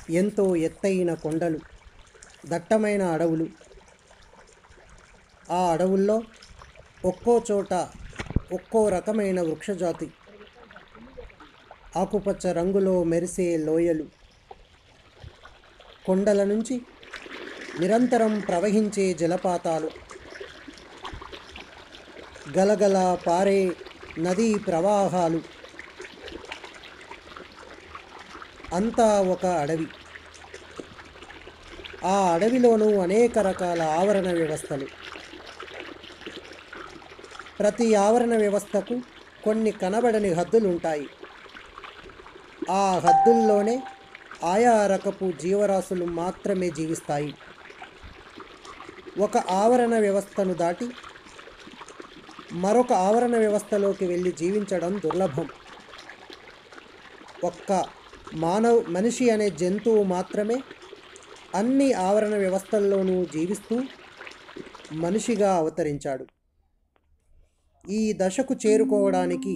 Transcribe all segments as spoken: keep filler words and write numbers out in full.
ఎంతో ఎత్తైన కొండలు, దట్టమైన అడవులు. ఆ అడవుల్లో ఒక్కో చోట ఒక్కో రకమైన వృక్షజాతి, ఆకుపచ్చ రంగులో మెరిసే లోయలు, కొండల నుంచి నిరంతరం ప్రవహించే జలపాతాలు, గలగల పారే నదీ ప్రవాహాలు. అంతా ఒక అడవి. ఆ అడవిలోనూ అనేక రకాల ఆవరణ వ్యవస్థలు. ప్రతి ఆవరణ వ్యవస్థకు కొన్ని కనబడని హద్దులుంటాయి. ఆ హద్దుల్లోనే ఆయా రకపు జీవరాశులు మాత్రమే జీవిస్తాయి. ఒక ఆవరణ వ్యవస్థను దాటి మరొక ఆవరణ వ్యవస్థలోకి వెళ్ళి జీవించడం దుర్లభం. ఒక్క మానవ మనిషి అనే జంతువు మాత్రమే అన్ని ఆవరణ వ్యవస్థల్లోనూ జీవిస్తూ మనిషిగా అవతరించాడు. ఈ దశకు చేరుకోవడానికి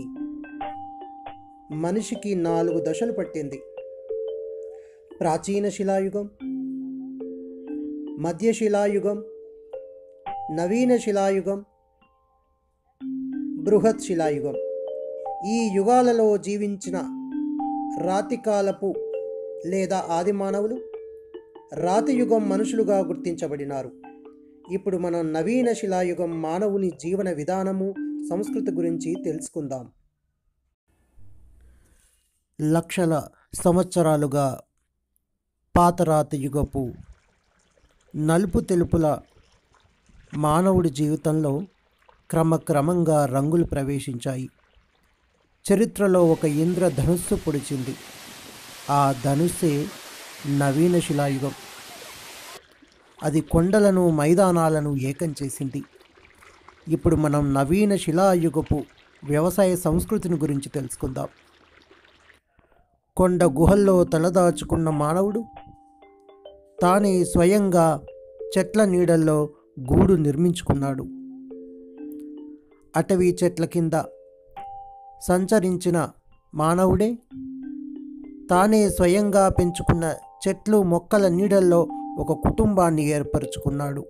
మనిషికి నాలుగు దశలు పట్టింది. ప్రాచీన శిలాయుగం, మధ్య శిలాయుగం, నవీన శిలాయుగం, బృహత్ శిలాయుగం. ఈ యుగాలలో జీవించిన రాతికాలపు లేదా ఆది మానవులు రాతి యుగం మనుషులుగా గుర్తించబడినారు. ఇప్పుడు మనం నవీన శిలాయుగం మానవుని జీవన విధానము, సంస్కృతి గురించి తెలుసుకుందాం. లక్షల సంవత్సరాలుగా పాతరాతి యుగపు నలుపు తెలుపుల మానవుడి జీవితంలో క్రమక్రమంగా రంగులు ప్రవేశించాయి. చరిత్రలో ఒక ఇంద్రధనుస్సు పొడిచింది. ఆ ధనుస్సే నవీన శిలాయుగం. అది కొండలను, మైదానాలను ఏకం చేసింది. ఇప్పుడు మనం నవీన శిలాయుగపు వ్యవసాయ సంస్కృతిని గురించి తెలుసుకుందాం. కొండ గుహల్లో తలదాచుకున్న మానవుడు తానే స్వయంగా చెట్ల నీడల్లో గూడు నిర్మించుకున్నాడు. అటవీ చెట్ల కింద సంచరించిన మానవుడే తానే స్వయంగా పెంచుకున్న చెట్లు, మొక్కల నీడల్లో ఒక కుటుంబాన్ని ఏర్పరచుకున్నాడు.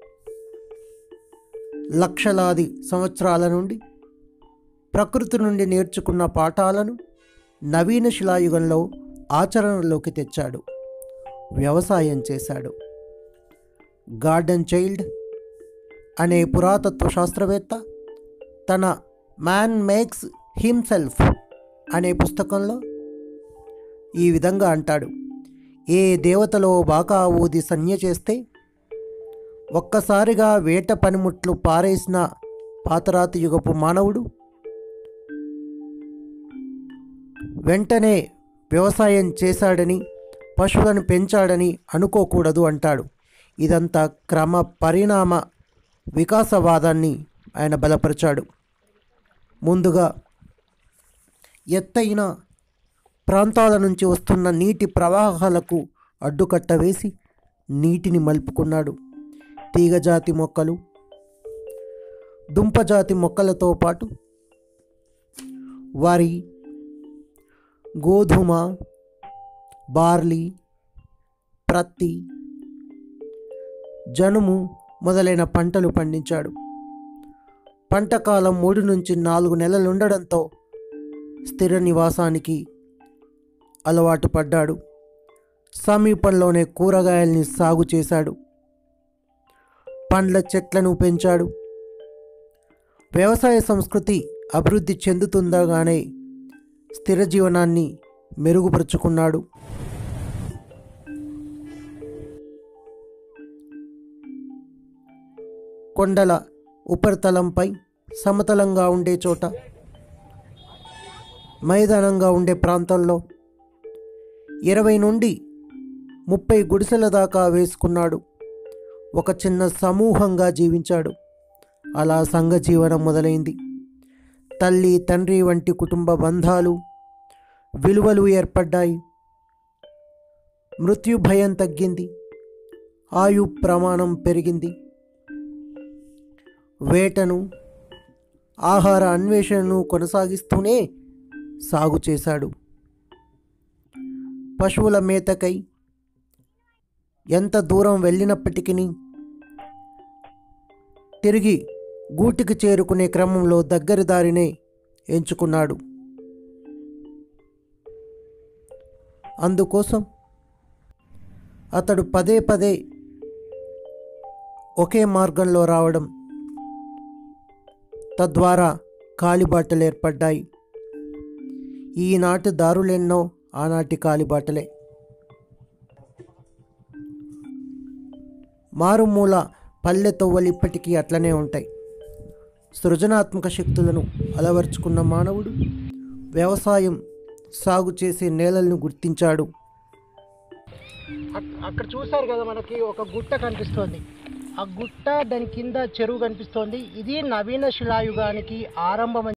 లక్షలాది సంవత్సరాల నుండి ప్రకృతి నుండి నేర్చుకున్న పాఠాలను నవీన శిలాయుగంలో ఆచరణలోకి తెచ్చాడు. వ్యవసాయం చేశాడు. గార్డెన్ చైల్డ్ అనే పురాతత్వ శాస్త్రవేత్త తన మ్యాన్ మేక్స్ హిమ్సెల్ఫ్ అనే పుస్తకంలో ఈ విధంగా అంటాడు: ఏ దేవతలో బాకా ఊది సంజ్ఞ చేస్తే ఒక్కసారిగా వేట పనిముట్లు పారేసిన పాతరాతి యుగపు మానవుడు వెంటనే వ్యవసాయం చేశాడని, పశువులను పెంచాడని అనుకోకూడదు అంటాడు. ఇదంతా క్రమ పరిణామ వికాసవాదాన్ని ఆయన బలపరిచాడు. ముందుగా ఎత్తైన ప్రాంతాల నుంచి వస్తున్న నీటి ప్రవాహాలకు అడ్డుకట్ట వేసి నీటిని మలుపుకున్నాడు. తీగజాతి మొక్కలు, దుంపజాతి మొక్కలతో పాటు వరి, గోధుమ, బార్లీ, ప్రత్తి, జనుము మొదలైన పంటలు పండించాడు. పంటకాలం మూడు నుంచి నాలుగు నెలలు ఉండడంతో స్థిర నివాసానికి అలవాటు పడ్డాడు. సమీపంలోనే కూరగాయల్ని సాగు చేశాడు. పండ్ల చెట్లను పెంచాడు. వ్యవసాయ సంస్కృతి అభివృద్ధి చెందుతుండగానే స్థిర జీవనాన్ని మెరుగుపరుచుకున్నాడు. కొండల ఉపరితలంపై సమతలంగా ఉండే చోట, మైదానంగా ఉండే ప్రాంతంలో ఇరవై నుండి ముప్పై గుడిసెల దాకా వేసుకున్నాడు. ఒక చిన్న సమూహంగా జీవించాడు. అలా సంఘ జీవనం మొదలైంది. తల్లి, తండ్రి వంటి కుటుంబ బంధాలు, విలువలు ఏర్పడ్డాయి. మృత్యు భయం తగ్గింది. ఆయు ప్రమాణం పెరిగింది. వేటను, ఆహార అన్వేషణను కొనసాగిస్తూనే సాగు చేశాడు. పశువుల మేతకై ఎంత దూరం వెళ్ళినప్పటికీ తిరిగి గూటికి చేరుకునే క్రమంలో దగ్గరి దారినే ఎంచుకున్నాడు. అందుకోసం అతడు పదే పదే ఒకే మార్గంలో రావడం, తద్వారా కాలిబాటలు ఏర్పడ్డాయి. ఈనాటి దారులెన్నో ఆనాటి కాలిబాటలే. మారుమూల పల్లె తొవ్వలు ఇప్పటికీ అట్లనే ఉంటాయి. సృజనాత్మక శక్తులను అలవర్చుకున్న మానవుడు వ్యవసాయం సాగు చేసే నేలలను గుర్తించాడు. అక్కడ చూసారు కదా, మనకి ఒక గుట్ట కనిపిస్తోంది. ఆ గుట్ట దాని కింద చెరువు కనిపిస్తోంది. ఇది నవీన శిలాయుగానికి ఆరంభం.